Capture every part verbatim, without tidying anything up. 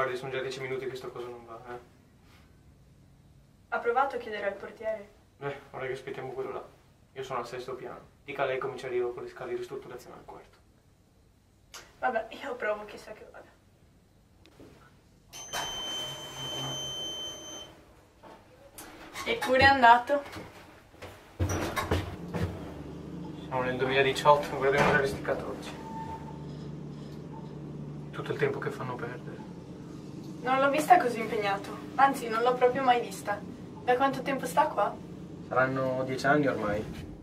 guardi, sono già dieci minuti che sto cosa non va, eh. Ha provato a chiedere al portiere? Eh, ora che aspettiamo quello là. Io sono al sesto piano. Dica a lei come ci arrivo con le scale di ristrutturazione al quarto. Vabbè, io provo, chissà che vada. Eppure è andato. Siamo nel duemiladiciotto, non guardiamo realisticato oggi. Tutto il tempo che fanno perdere. Non l'ho vista così impegnato. Anzi, non l'ho proprio mai vista. Da quanto tempo sta qua? Saranno dieci anni ormai.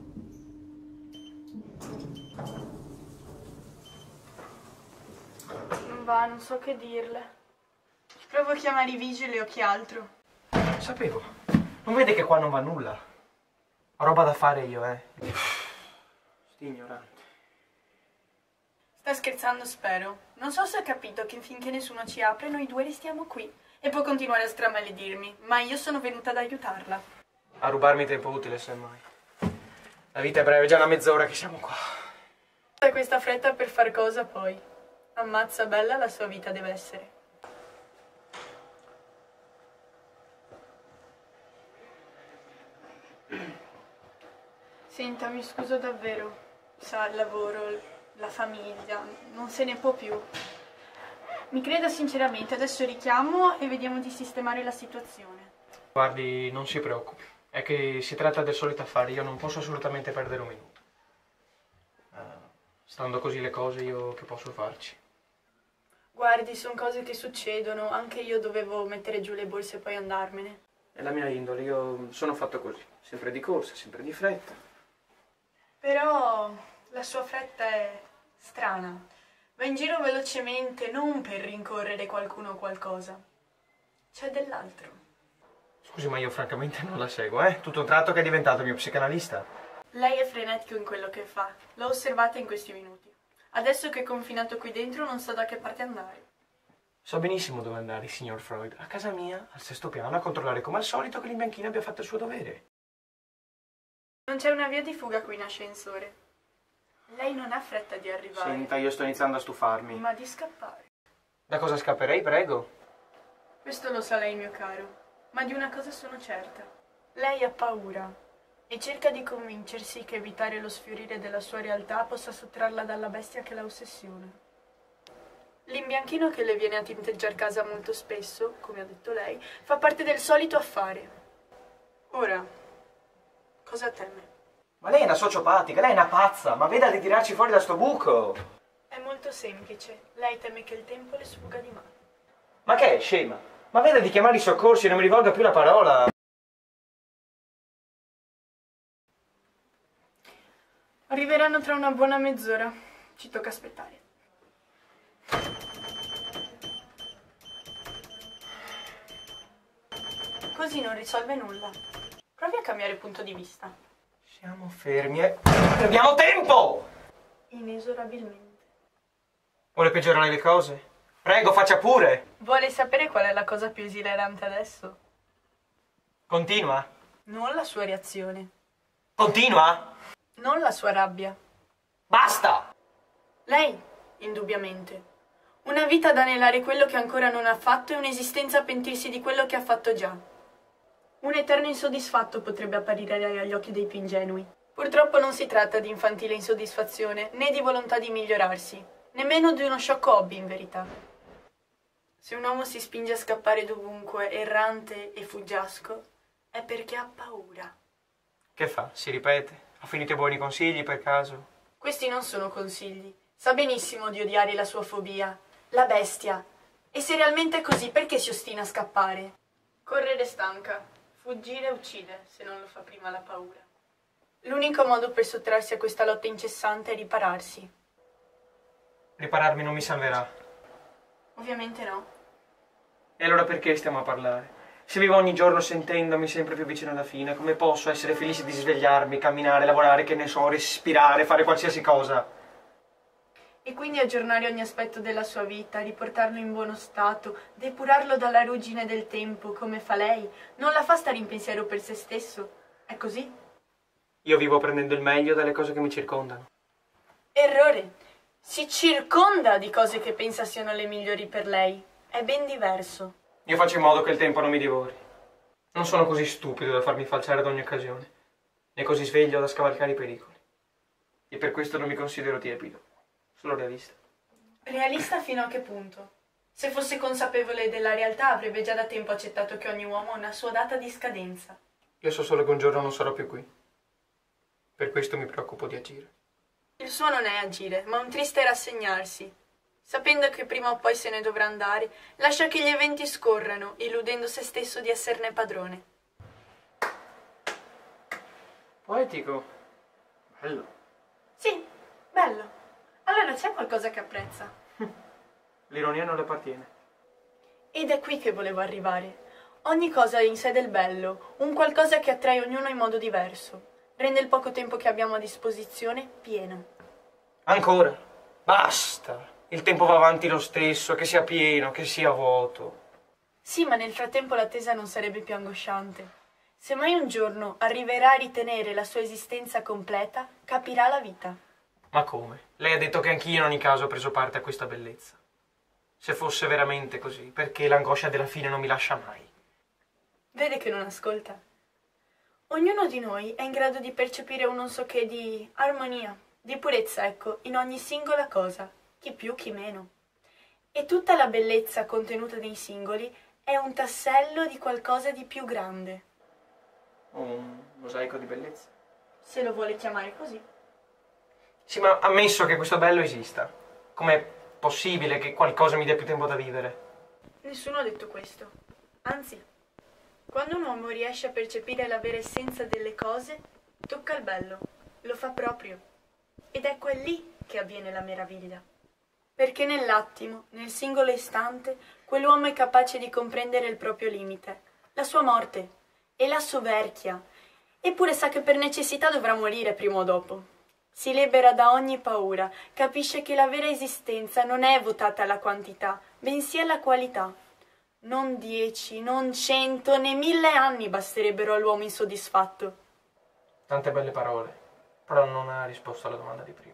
Non va, non so che dirle. Provo a chiamare i vigili o chi altro. Sapevo. Non vede che qua non va nulla? Ho roba da fare io, eh. Sti ignoranti. Sta scherzando, spero. Non so se ha capito che finché nessuno ci apre, noi due restiamo qui. E può continuare a stramaledirmi, ma io sono venuta ad aiutarla. A rubarmi tempo utile, semmai. La vita è breve, è già una mezz'ora che siamo qua. Da questa fretta per far cosa, poi? Ammazza bella la sua vita deve essere. Senta, mi scuso davvero. Sa, il lavoro, la famiglia, non se ne può più. Mi creda sinceramente, adesso richiamo e vediamo di sistemare la situazione. Guardi, non si preoccupi. È che si tratta del solito affare, io non posso assolutamente perdere un minuto. Uh, stando così le cose, io che posso farci? Guardi, sono cose che succedono, anche io dovevo mettere giù le borse e poi andarmene. È la mia indole, io sono fatto così, sempre di corsa, sempre di fretta. Però la sua fretta è strana. Va in giro velocemente, non per rincorrere qualcuno o qualcosa. C'è dell'altro. Scusi, ma io francamente non la seguo, eh? Tutto un tratto che è diventato mio psicanalista. Lei è frenetico in quello che fa. L'ho osservata in questi minuti. Adesso che è confinato qui dentro non so da che parte andare. So benissimo dove andare, signor Freud. A casa mia, al sesto piano, a controllare come al solito che l'imbianchina abbia fatto il suo dovere. Non c'è una via di fuga qui in ascensore. Lei non ha fretta di arrivare. Senta, io sto iniziando a stufarmi. Ma di scappare. Da cosa scapperei, prego? Questo lo sa lei, mio caro. Ma di una cosa sono certa. Lei ha paura e cerca di convincersi che evitare lo sfiorire della sua realtà possa sottrarla dalla bestia che la ossessiona. L'imbianchino che le viene a tinteggiare casa molto spesso, come ha detto lei, fa parte del solito affare. Ora, cosa teme? Ma lei è una sociopatica, lei è una pazza, ma veda di tirarci fuori da sto buco! È molto semplice. Lei teme che il tempo le sfugga di mano. Ma che è, scema? Ma veda di chiamare i soccorsi e non mi rivolga più la parola! Arriveranno tra una buona mezz'ora. Ci tocca aspettare. Così non risolve nulla. Provi a cambiare punto di vista. Siamo fermi e... perdiamo tempo! Inesorabilmente. Vuole peggiorare le cose? Prego, faccia pure! Vuole sapere qual è la cosa più esilarante adesso? Continua? Non la sua reazione. Continua? Non la sua rabbia. Basta! Lei, indubbiamente. Una vita ad anelare quello che ancora non ha fatto e un'esistenza a pentirsi di quello che ha fatto già. Un eterno insoddisfatto potrebbe apparire agli occhi dei più ingenui. Purtroppo non si tratta di infantile insoddisfazione, né di volontà di migliorarsi, nemmeno di uno sciocco hobby in verità. Se un uomo si spinge a scappare dovunque, errante e fuggiasco, è perché ha paura. Che fa? Si ripete? Ha finito i buoni consigli per caso? Questi non sono consigli. Sa benissimo di odiare la sua fobia, la bestia. E se realmente è così, perché si ostina a scappare? Correre stanca. Fuggire uccide, se non lo fa prima la paura. L'unico modo per sottrarsi a questa lotta incessante è ripararsi. Ripararmi non mi salverà. Ovviamente no. E allora perché stiamo a parlare? Se vivo ogni giorno sentendomi sempre più vicino alla fine, come posso essere felice di svegliarmi, camminare, lavorare, che ne so, respirare, fare qualsiasi cosa? E quindi aggiornare ogni aspetto della sua vita, riportarlo in buono stato, depurarlo dalla ruggine del tempo, come fa lei, non la fa stare in pensiero per se stesso. È così? Io vivo prendendo il meglio dalle cose che mi circondano. Errore! Si circonda di cose che pensa siano le migliori per lei. è ben diverso. Io faccio in modo che il tempo non mi divori. Non sono così stupido da farmi falciare ad ogni occasione, né così sveglio da scavalcare i pericoli. E per questo non mi considero tiepido, solo realista. Realista fino a che punto? Se fosse consapevole della realtà avrebbe già da tempo accettato che ogni uomo ha una sua data di scadenza. Io so solo che un giorno non sarò più qui. Per questo mi preoccupo di agire. Il suo non è agire, ma un triste rassegnarsi. Sapendo che prima o poi se ne dovrà andare, lascia che gli eventi scorrano, illudendo se stesso di esserne padrone. Poetico. Bello. Sì, bello. Allora c'è qualcosa che apprezza. L'ironia non le appartiene. Ed è qui che volevo arrivare. Ogni cosa ha in sé del bello, un qualcosa che attrae ognuno in modo diverso. Rende il poco tempo che abbiamo a disposizione pieno. Ancora. Basta. Il tempo va avanti lo stesso, che sia pieno, che sia vuoto. Sì, ma nel frattempo l'attesa non sarebbe più angosciante. Se mai un giorno arriverà a ritenere la sua esistenza completa, capirà la vita. Ma come? Lei ha detto che anch'io in ogni caso ho preso parte a questa bellezza. Se fosse veramente così, perché l'angoscia della fine non mi lascia mai? Vede che non ascolta. Ognuno di noi è in grado di percepire un non so che di armonia, di purezza, ecco, in ogni singola cosa, chi più, chi meno. E tutta la bellezza contenuta nei singoli è un tassello di qualcosa di più grande. Un mosaico di bellezza. Se lo vuole chiamare così. Sì, ma ammesso che questo bello esista, com'è possibile che qualcosa mi dia più tempo da vivere? Nessuno ha detto questo. Anzi, quando un uomo riesce a percepire la vera essenza delle cose, tocca il bello, lo fa proprio. Ed ecco è lì che avviene la meraviglia. Perché nell'attimo, nel singolo istante, quell'uomo è capace di comprendere il proprio limite, la sua morte e la soverchia, eppure sa che per necessità dovrà morire prima o dopo. Si libera da ogni paura, capisce che la vera esistenza non è votata alla quantità, bensì alla qualità. Non dieci, non cento, né mille anni basterebbero all'uomo insoddisfatto. Tante belle parole, però non ha risposto alla domanda di prima.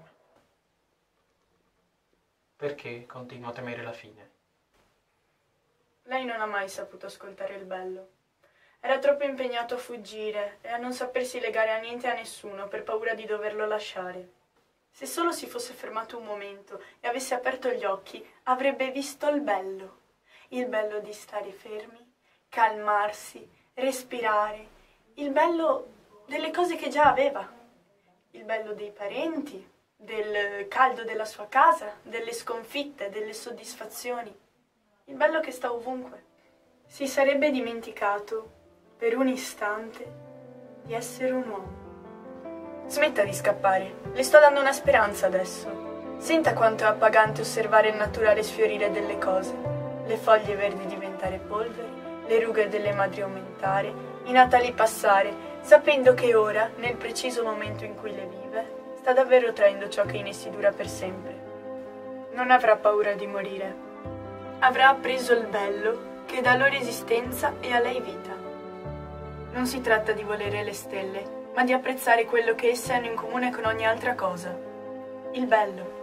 Perché continuo a temere la fine? Lei non ha mai saputo ascoltare il bello. Era troppo impegnato a fuggire e a non sapersi legare a niente e a nessuno per paura di doverlo lasciare. Se solo si fosse fermato un momento e avesse aperto gli occhi, avrebbe visto il bello. Il bello di stare fermi, calmarsi, respirare. Il bello delle cose che già aveva. Il bello dei parenti, del caldo della sua casa, delle sconfitte, delle soddisfazioni. Il bello che sta ovunque. Si sarebbe dimenticato, per un istante, di essere un uomo. Smetta di scappare, le sto dando una speranza adesso. Senta quanto è appagante osservare il naturale sfiorire delle cose, le foglie verdi diventare polvere, le rughe delle madri aumentare, i natali passare, sapendo che ora, nel preciso momento in cui le vive, sta davvero traendo ciò che in essi dura per sempre. Non avrà paura di morire. Avrà appreso il bello che dà loro esistenza e a lei vita. Non si tratta di volere le stelle, ma di apprezzare quello che esse hanno in comune con ogni altra cosa. Il bello.